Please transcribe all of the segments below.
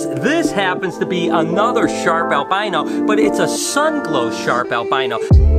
This happens to be another sharp albino, but it's a Sunglow sharp albino.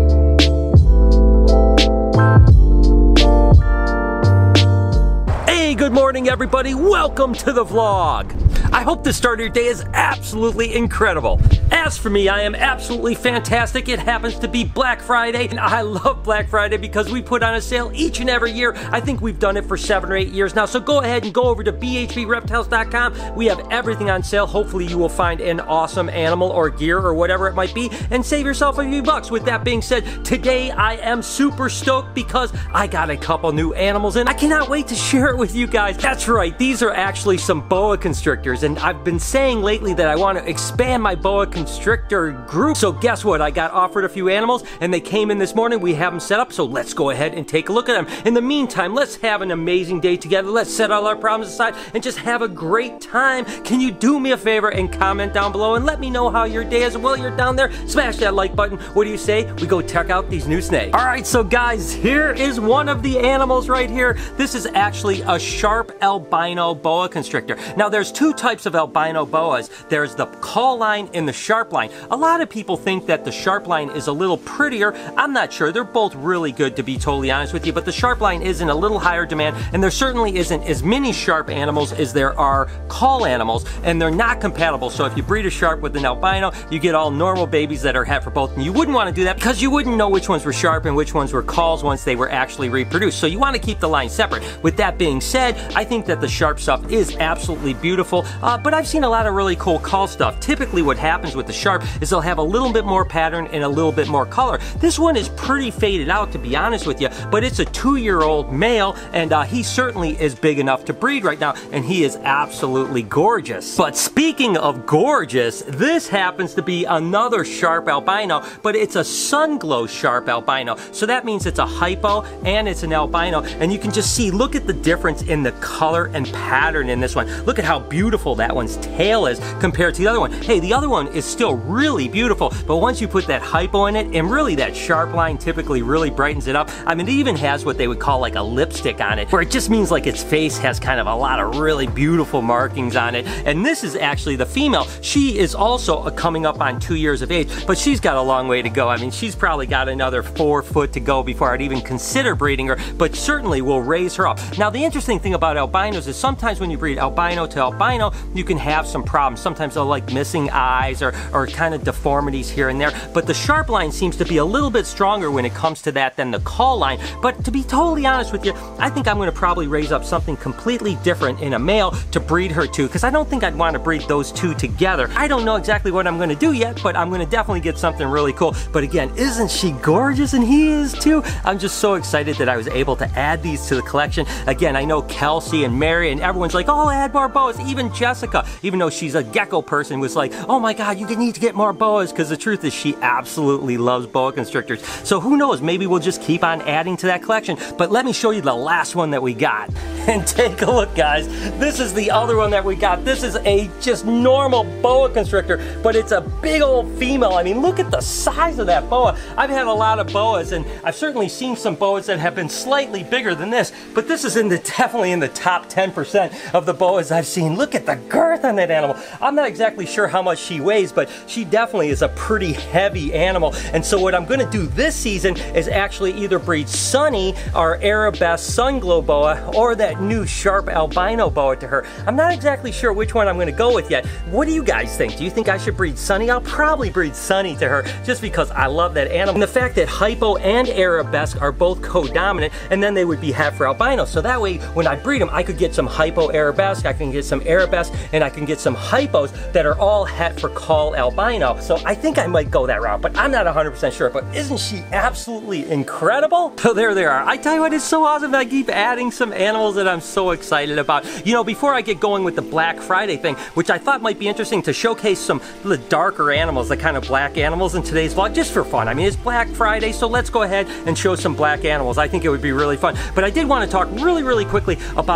Hey, good morning everybody, welcome to the vlog. I hope the start of your day is absolutely incredible. As for me, I am absolutely fantastic. It happens to be Black Friday, and I love Black Friday because we put on a sale each and every year. I think we've done it for 7 or 8 years now, so go ahead and go over to bhbreptiles.com. We have everything on sale. Hopefully you will find an awesome animal or gear or whatever it might be and save yourself a few bucks. With that being said, today I am super stoked because I got a couple new animals and I cannot wait to share it with you guys. That's right, these are actually some boa constrictors, and I've been saying lately that I want to expand my boa constrictor group. So guess what? I got offered a few animals and they came in this morning. We have them set up, so let's go ahead and take a look at them. In the meantime, let's have an amazing day together. Let's set all our problems aside and just have a great time. Can you do me a favor and comment down below and let me know how your day is? While you're down there, smash that like button. What do you say? We go check out these new snakes. All right, so guys, here is one of the animals right here. This is actually a sharp albino boa constrictor. Now there's two types of albino boas. There's the caul line and the sharp line. A lot of people think that the sharp line is a little prettier. I'm not sure. They're both really good, to be totally honest with you, but the sharp line is in a little higher demand, and there certainly isn't as many sharp animals as there are caul animals, and they're not compatible. So if you breed a sharp with an albino, you get all normal babies that are het for both, and you wouldn't want to do that because you wouldn't know which ones were sharp and which ones were cauls once they were actually reproduced. So you want to keep the line separate. With that being said, I think that the sharp stuff is absolutely beautiful, but I've seen a lot of really cool caul stuff. Typically what happens with the sharp is they'll have a little bit more pattern and a little bit more color. This one is pretty faded out, to be honest with you, but it's a 2-year-old male, and he certainly is big enough to breed right now, and he is absolutely gorgeous. But speaking of gorgeous, this happens to be another sharp albino, but it's a Sunglow sharp albino. So that means it's a hypo and it's an albino, and you can just see, look at the difference in the color and pattern in this one. Look at how beautiful that one's tail is compared to the other one. Hey, the other one is still really beautiful, but once you put that hypo in it, and really that sharp line typically really brightens it up. I mean, it even has what they would call like a lipstick on it, where it just means like its face has kind of a lot of really beautiful markings on it. And this is actually the female. She is also coming up on 2 years of age, but she's got a long way to go. I mean, she's probably got another 4 foot to go before I'd even consider breeding her, but certainly will raise her up. Now, the interesting thing about albinos is sometimes when you breed albino to albino, you can have some problems. Sometimes they'll like missing eyes or kind of deformities here and there, but the sharp line seems to be a little bit stronger when it comes to that than the caul line. But to be totally honest with you, I think I'm going to probably raise up something completely different in a male to breed her to, because I don't think I'd want to breed those two together. I don't know exactly what I'm going to do yet, but I'm going to definitely get something really cool. But again, isn't she gorgeous? And he is too. I'm just so excited that I was able to add these to the collection. Again, I know Kelsey and Mary and everyone's like, oh, add more boas. Even Jessica, even though she's a gecko person, was like, oh my god, you need to get more boas, because the truth is she absolutely loves boa constrictors. So who knows, maybe we'll just keep on adding to that collection. But let me show you the last one that we got. And take a look, guys. This is the other one that we got. This is a just normal boa constrictor, but it's a big old female. I mean, look at the size of that boa. I've had a lot of boas, and I've certainly seen some boas that have been slightly bigger than this, but this is definitely in the top 10% of the boas I've seen. Look at the girth on that animal. I'm not exactly sure how much she weighs, but she definitely is a pretty heavy animal. And so what I'm going to do this season is actually either breed Sunny, our Arabesque Sunglow boa, or that new sharp albino boa to her. I'm not exactly sure which one I'm going to go with yet. What do you guys think? Do you think I should breed Sunny? I'll probably breed Sunny to her just because I love that animal. And the fact that hypo and Arabesque are both co-dominant, and then they would be het for albino. So that way, when I breed them, I could get some hypo Arabesque, I can get some Arabesque, and I can get some hypos that are all het for caul albino. So I think I might go that route, but I'm not 100% sure. But isn't she absolutely incredible? So there they are. I tell you what, it's so awesome that I keep adding some animals that I'm so excited about. You know, before I get going with the Black Friday thing, which I thought might be interesting to showcase some of the darker animals, the kind of black animals in today's vlog, just for fun. I mean, it's Black Friday, so let's go ahead and show some black animals. I think it would be really fun. But I did want to talk really quickly about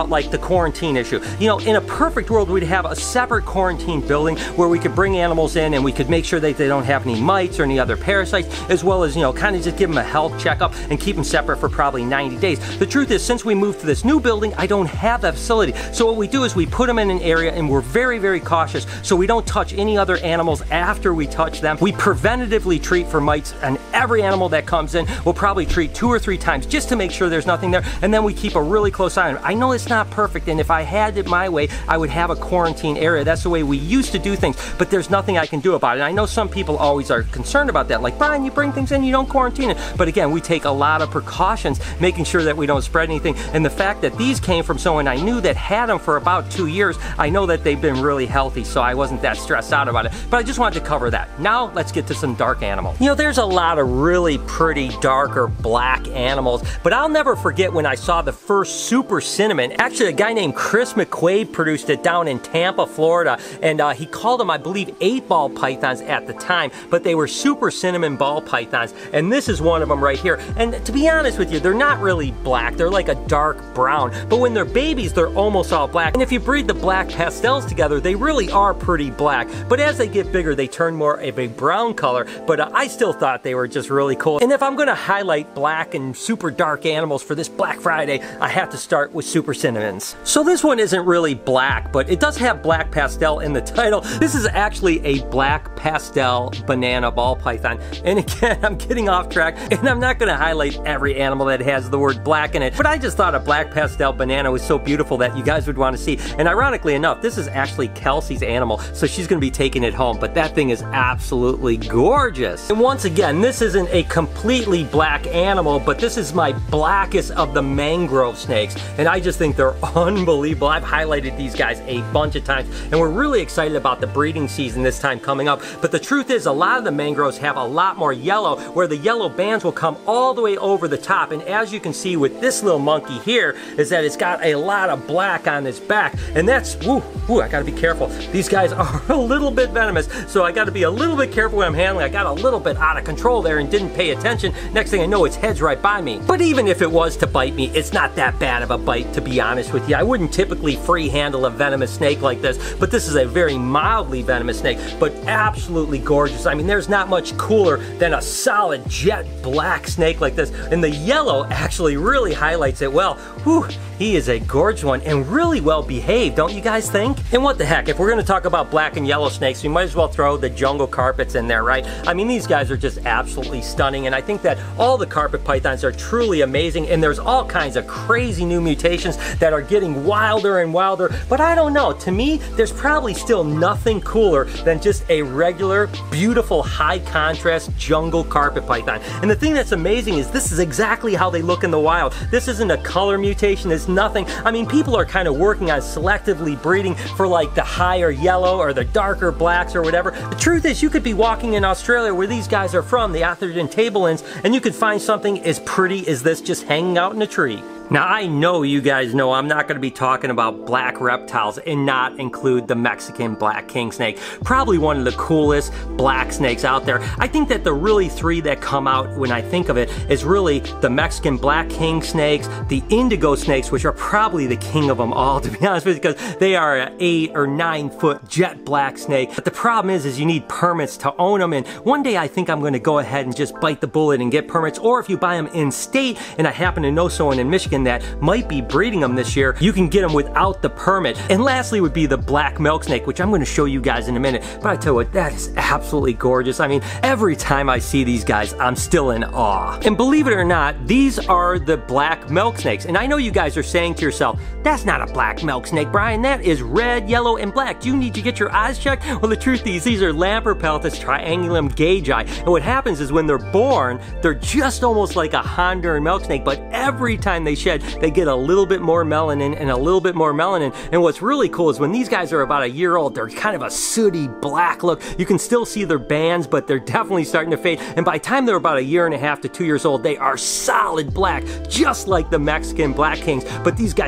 about like the quarantine issue. You know, in a perfect world, we'd have a separate quarantine building where we could bring animals in and we could make sure that they don't have any mites or any other parasites, as well as, you know, kind of just give them a health checkup and keep them separate for probably 90 days. The truth is, since we moved to this new building, I don't have that facility. So what we do is we put them in an area and we're very, very cautious so we don't touch any other animals after we touch them. We preventatively treat for mites, and every animal that comes in, we'll probably treat 2 or 3 times just to make sure there's nothing there, and then we keep a really close eye on it. I know it's not perfect, and if I had it my way, I would have a quarantine area. That's the way we used to do things, but there's nothing I can do about it. And I know some people always are concerned about that, like, Brian, you bring things in, you don't quarantine it. But again, we take a lot of precautions, making sure that we don't spread anything. And the fact that these came from someone I knew that had them for about 2 years, I know that they've been really healthy, so I wasn't that stressed out about it. But I just wanted to cover that. Now, let's get to some dark animals. You know, there's a lot of really pretty dark or black animals, but I'll never forget when I saw the first super cinnamon. Actually, a guy named Chris McQuaid produced it down in Tampa, Florida, and he called them, I believe, 8-ball pythons at the time, but they were super cinnamon ball pythons, and this is one of them right here. And to be honest with you, they're not really black, they're like a dark brown, but when they're babies, they're almost all black. And if you breed the black pastels together, they really are pretty black, but as they get bigger, they turn more of a brown color. But I still thought they were just really cool. And if I'm gonna highlight black and super dark animals for this Black Friday, I have to start with super cinnamons. So this one isn't really black, but it does have black pastel in the title. This is actually a black pastel banana ball python. And again, I'm getting off track, and I'm not gonna highlight every animal that has the word black in it, but I just thought a black pastel banana was so beautiful that you guys would want to see. And ironically enough, this is actually Kelsey's animal, so she's gonna be taking it home, but that thing is absolutely gorgeous. And once again, this isn't a completely black animal, but this is my blackest of the mangrove snakes, and I just think they're unbelievable. I've highlighted these guys a bunch of times, and we're really excited about the breeding season this time coming up. But the truth is, a lot of the mangroves have a lot more yellow, where the yellow bands will come all the way over the top. And as you can see with this little monkey here, is that it's got a lot of black on its back, and that's, I gotta be careful. These guys are a little bit venomous, so I gotta be a little bit careful when I'm handling. I got a little bit out of control there and didn't pay attention. Next thing I know, its head's right by me. But even if it was to bite me, it's not that bad of a bite, to be honest with you. I wouldn't typically free handle a venomous snake like this, but this is a very mildly venomous snake, but absolutely gorgeous. I mean, there's not much cooler than a solid jet black snake like this, and the yellow actually really highlights it well. Whew, he is a gorgeous one and really well behaved, don't you guys think? And what the heck, if we're gonna talk about black and yellow snakes, we might as well throw the jungle carpets in there, right? I mean, these guys are just absolutely stunning, and I think that all the carpet pythons are truly amazing, and there's all kinds of crazy new mutations that are getting wilder and wilder, but I don't know. To me, there's probably still nothing cooler than just a regular, beautiful, high contrast jungle carpet python. And the thing that's amazing is this is exactly how they look in the wild. This isn't a color mutation, it's nothing. I mean, people are kind of working on selectively breeding for like the higher yellow or the darker blacks or whatever. The truth is, you could be walking in Australia where these guys are from, the Atherton Tablelands, and you could find something as pretty as this just hanging out in a tree. Now, I know you guys know I'm not going to be talking about black reptiles and not include the Mexican black king snake. Probably one of the coolest black snakes out there. I think that the really 3 that come out when I think of it is really the Mexican black king snakes, the indigo snakes, which are probably the king of them all, to be honest with you, because they are an 8 or 9 foot jet black snake. But the problem is you need permits to own them, and one day I think I'm going to go ahead and just bite the bullet and get permits, or if you buy them in state, and I happen to know someone in Michigan that might be breeding them this year, you can get them without the permit. And lastly would be the black milk snake, which I'm going to show you guys in a minute. But I tell you what, that is absolutely gorgeous. I mean, every time I see these guys, I'm still in awe. And believe it or not, these are the black milk snakes. And I know you guys are saying to yourself, that's not a black milk snake, Brian. That is red, yellow, and black. Do you need to get your eyes checked? Well, the truth is, these are Lamprepeltis triangulum gagei. And what happens is when they're born, they're just almost like a Honduran milk snake, but every time they shed, they get a little bit more melanin and a little bit more melanin. And what's really cool is when these guys are about a year old, they're kind of a sooty black look. You can still see their bands, but they're definitely starting to fade. And by the time they're about 1.5 to 2 years old, they are solid black, just like the Mexican black kings. But these guys get much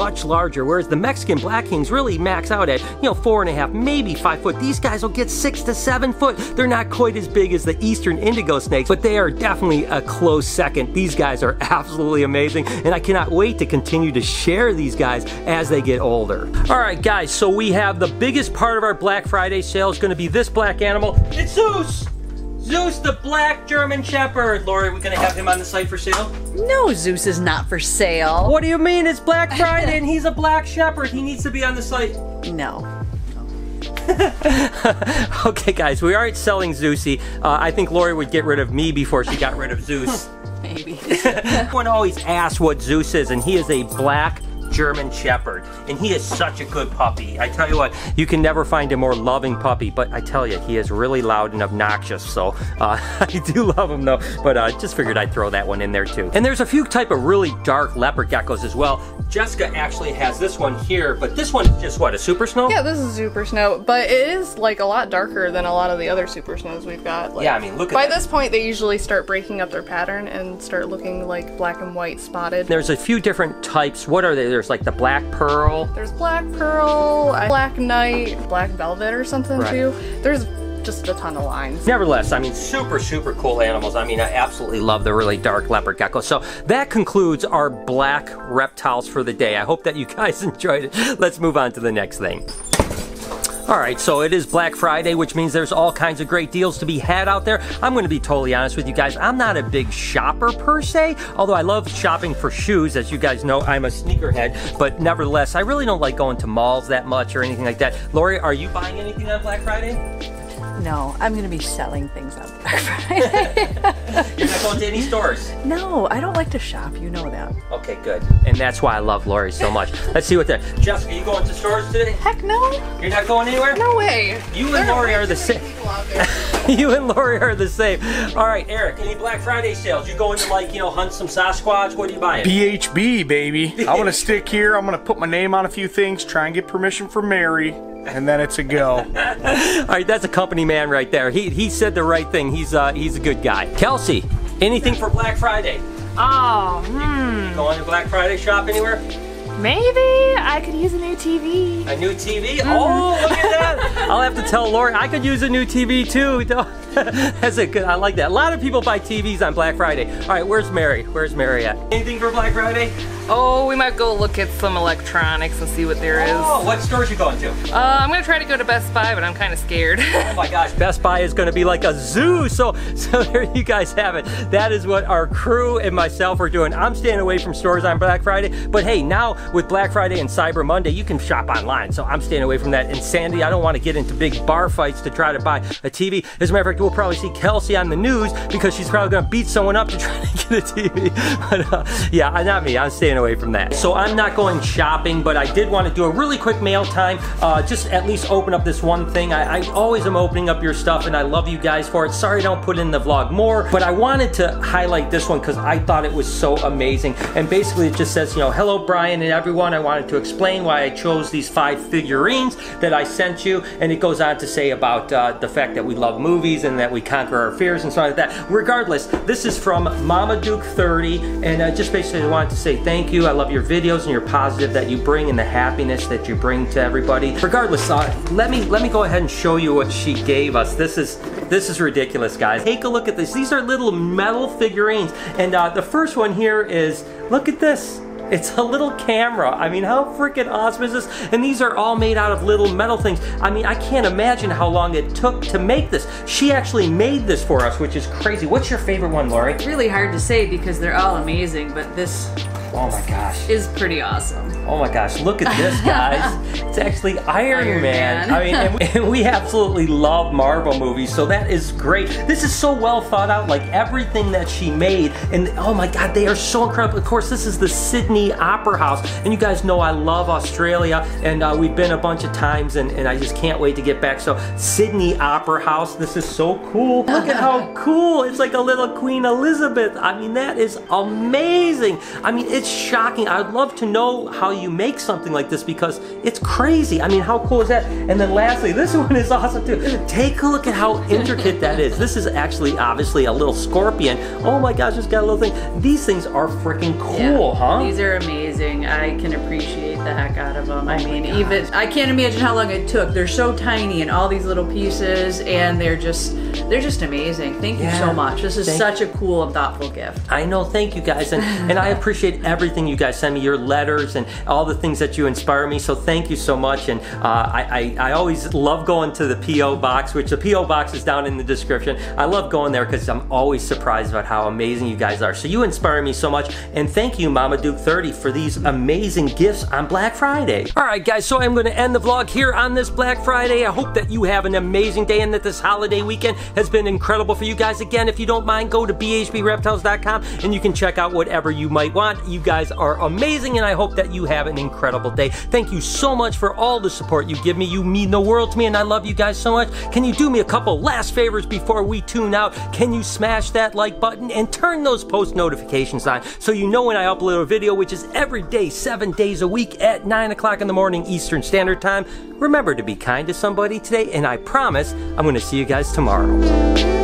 much larger, whereas the Mexican Black Kings really max out at, 4.5, maybe 5 foot. These guys will get 6 to 7 foot. They're not quite as big as the Eastern Indigo snakes, but they are definitely a close second. These guys are absolutely amazing, and I cannot wait to continue to share these guys as they get older. All right, guys, so we have the biggest part of our Black Friday sale is going to be this black animal. It's Zeus! Zeus, the black German Shepherd. Lori, we're going to have him on the site for sale? No, Zeus is not for sale. What do you mean? It's Black Friday and he's a black shepherd. He needs to be on the site. No. Okay, guys, we aren't selling Zeusy. I think Lori would get rid of me before she got rid of Zeus. Maybe. Everyone always asks what Zeus is, and he is a black German Shepherd, and he is such a good puppy. I tell you what, you can never find a more loving puppy, but I tell you, he is really loud and obnoxious, so I do love him though, but just figured I'd throw that one in there too. And there's a few type of really dark leopard geckos as well. Jessica actually has this one here, but this one's just what, a Super Snow? Yeah, this is Super Snow, but it is like a lot darker than a lot of the other Super Snows we've got. Like, yeah, I mean, look at by that. this point, they usually start breaking up their pattern and start looking like black and white spotted. There's a few different types. What are they? There's like the Black Pearl. There's Black Pearl, Black Knight, Black Velvet or something too. There's just a ton of lines. Nevertheless, I mean, super, super cool animals. I mean, I absolutely love the really dark leopard gecko. So that concludes our black reptiles for the day. I hope that you guys enjoyed it. Let's move on to the next thing. All right, so it is Black Friday, which means there's all kinds of great deals to be had out there. I'm going to be totally honest with you guys. I'm not a big shopper per se, although I love shopping for shoes. As you guys know, I'm a sneakerhead, but nevertheless, I really don't like going to malls that much or anything like that. Lori, are you buying anything on Black Friday? No, I'm going to be selling things on Black Friday. You're not going to any stores? No, I don't like to shop. You know that. Okay, good. And that's why I love Lori so much. Let's see what that. Jessica, you going to stores today? Heck no. You're not going anywhere? No way. You and Lori are the same. You and Lori are the same. All right, Eric, any Black Friday sales? You going to, like, hunt some Sasquatch? What are you buying? BHB, baby. I want to stick here. I'm going to put my name on a few things, try and get permission from Mary, and then it's a go. All right, that's a company man right there. He said the right thing. He's a good guy. Kelsey, anything for Black Friday? Oh, You going to Black Friday shop anywhere? maybe I could use a new TV. A new TV? Oh, look at that! I'll have to tell Lori I could use a new TV too. That's a good. I like that. A lot of people buy TVs on Black Friday. All right, where's Mary? Where's Mary at? Anything for Black Friday? Oh, we might go look at some electronics and see what there is. Oh, what stores you going to? I'm gonna try to go to Best Buy, but I'm kind of scared. Oh my gosh, Best Buy is going to be like a zoo. So there you guys have it. That is what our crew and myself are doing. I'm staying away from stores on Black Friday, but hey, now with Black Friday and Cyber Monday, you can shop online. So I'm staying away from that insanity. I don't want to get into big bar fights to try to buy a TV. As a matter of fact, we'll probably see Kelsey on the news because she's probably going to beat someone up to try to get a TV. But yeah, not me. I'm staying away from that. So I'm not going shopping, but I did want to do a really quick mail time. Just at least open up this one thing. I always am opening up your stuff, and I love you guys for it. Sorry I don't put in the vlog more, but I wanted to highlight this one because I thought it was so amazing. And basically it just says, hello Brian and everyone. I wanted to explain why I chose these 5 figurines that I sent you, and it goes on to say about the fact that we love movies and that we conquer our fears and stuff like that. Regardless, this is from Mama Duke 30, and just basically wanted to say thank you. I love your videos and your positive that you bring and the happiness that you bring to everybody. Regardless, let me go ahead and show you what she gave us. This is ridiculous, guys. Take a look at this. These are little metal figurines, and the first one here is, look at this. It's a little camera. I mean, how freaking awesome is this? And these are all made out of little metal things. I mean, I can't imagine how long it took to make this. She actually made this for us, which is crazy. What's your favorite one, Lori? It's really hard to say because they're all amazing, but this Oh my gosh. is pretty awesome. Oh my gosh, look at this, guys. It's actually Iron Man. I mean, and we absolutely love Marvel movies, so that is great. This is so well thought out, like everything that she made. And oh my God, they are so incredible. Of course, this is the Sydney Opera House. And you guys know I love Australia, and we've been a bunch of times, and I just can't wait to get back. So Sydney Opera House, this is so cool. Look at how cool. It's like a little Queen Elizabeth. I mean, that is amazing. I mean, it's shocking. I'd love to know how you make something like this because it's crazy. I mean, how cool is that? And then lastly, this one is awesome too. Take a look at how intricate that is. This is actually obviously a little scorpion. Oh my gosh, it's got a little thing. These things are freaking cool, huh? These are amazing. I can appreciate the heck out of them. I mean, even I can't imagine how long it took. They're so tiny and all these little pieces, and they're just amazing. Thank you so much. This is such a cool and thoughtful gift. I know, thank you guys, and I appreciate everything you guys send me, your letters and all the things that you inspire me, so thank you so much. And I always love going to the P.O. box, which the P.O. box is down in the description. I love going there because I'm always surprised about how amazing you guys are. So you inspire me so much, and thank you, Mama Duke 30, for these amazing gifts on Black Friday. Alright guys, so I'm going to end the vlog here on this Black Friday. I hope that you have an amazing day and that this holiday weekend has been incredible for you guys. Again, if you don't mind, go to bhbreptiles.com and you can check out whatever you might want. You guys are amazing, and I hope that you have an incredible day. Thank you so much for all the support you give me. You mean the world to me, and I love you guys so much. Can you do me a couple last favors before we tune out? Can you smash that like button and turn those post notifications on so you know when I upload a video, which is every day, 7 days a week at 9 o'clock in the morning Eastern Standard Time. Remember to be kind to somebody today, and I promise I'm going to see you guys tomorrow.